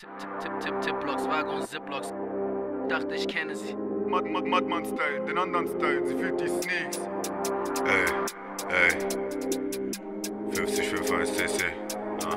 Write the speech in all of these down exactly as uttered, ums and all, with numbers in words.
Tipp-Tipp-Tipp-Tipp-Blocks, Wagon, Zipblocks. Dachte ich kenne sie. Mad, Mad, Madman-Style, den anderen Style, sie fühlt die Sneaks. Ey, ey. fünfzig fünf eins C C. Ah.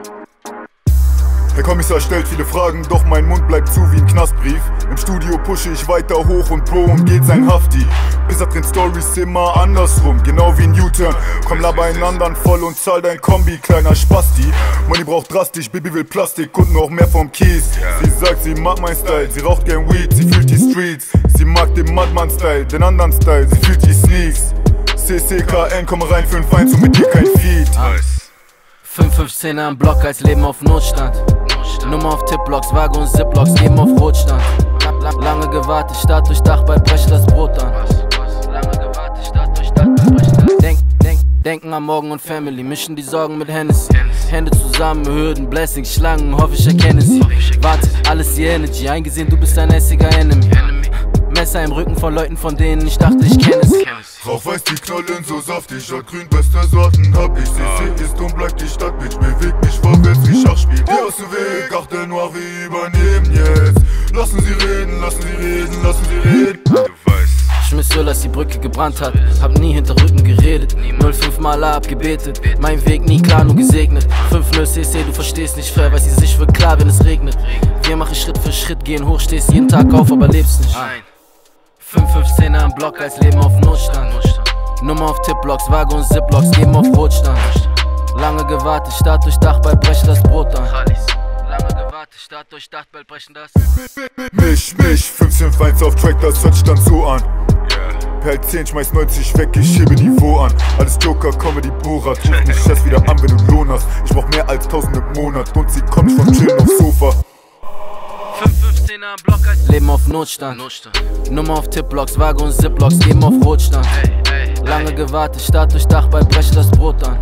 Der Kommissar stellt viele Fragen, doch mein Mund bleibt zu wie ein Knastbrief. Im Studio pushe ich weiter hoch und Bro umgeht sein Hafti. Bis er drin Storys immer andersrum, genau wie ein U-Turn. Komm laber einander voll und zahl dein Kombi, kleiner Spasti. Money braucht drastisch, Baby will Plastik und noch mehr vom Kies. Sie sagt, sie mag mein Style, sie raucht gern Weed, sie fühlt die Streets. Sie mag den Madman-Style, den anderen Style, sie fühlt die Sneaks. C C K N, komm rein für ein Feind, so mit dir kein Feed. fünf fünfzehn am Block als Leben auf Notstand. Nummer auf Tipp-Blocks, Wagon und Zipblocks, geben auf Rotstand. Lange gewartet, Start durch Dach, bald breche das Brot an. Lange gewartet, Start durch Dach, bald breche das Denk, denk, denken am Morgen und Family, mischen die Sorgen mit Hennessy. Hände zusammen, Hürden, Blessings, Schlangen, hoffe ich erkenne sie. Warte, alles die Energy, eingesehen, du bist ein ässiger Enemy. Messer im Rücken von Leuten, von denen ich dachte, ich kenne sie. Rauch-Weiß, die knollen so saftig, grün, beste Sorten hab ich. C C ist und bleibt die Stadt, Bitch, bewegt mich vorwärts wie Schachspiel. Die aus dem Weg, Achtel Noir, wir übernehmen jetzt. Lassen sie reden, lassen sie reden, lassen sie reden. Du weißt. Schmiss Öl, als die Brücke gebrannt hat, hab nie hinter Rücken geredet. null fünf Mal abgebetet, mein Weg nie klar, nur gesegnet. fünf null C C, du verstehst nicht fair, weiß sie sich wird klar, wenn es regnet. Wir machen Schritt für Schritt, gehen hoch, stehst jeden Tag auf, aber lebst nicht. fünf fünfzehn am Block als Leben auf Notstand. Nummer auf Tipp-Blocks, Wagon und Zipblocks, geben auf Rotstand. Lange gewartet, Start durch Dach, bald breche das Brot an. Lange gewartet, Start durch Dach, bald brechen das. Mich, mich, fünf fünf eins auf Track, das hört sich dann so an. Per zehn, schmeiß neunzig weg, ich hebe Niveau an. Alles Joker, Comedy, Borat, ruf mich Chef wieder an, wenn du Lohn hast. Ich brauch mehr als tausend im Monat und sie kommt nicht vom Chillen aufs Sofa. fünf fünfzehn am Block als Leben auf Notstand. Notstand. Nummer auf Tipp-Blocks, Wagon und Zipblocks, geben auf Rotstand. Ey, ey, Lange ey. gewartet, Start durch Dach, bald breche das Brot an.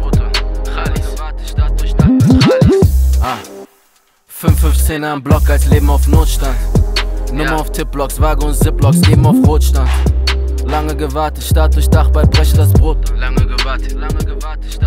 Ah. fünf fünfzehn am Block als Leben auf Notstand. Nummer ja. auf Tipp-Blocks, Wagon und Zipblocks, geben auf Rotstand. Lange gewartet, Start durch Dach, bald breche das Brot an. Lange gewartet, lange gewartet,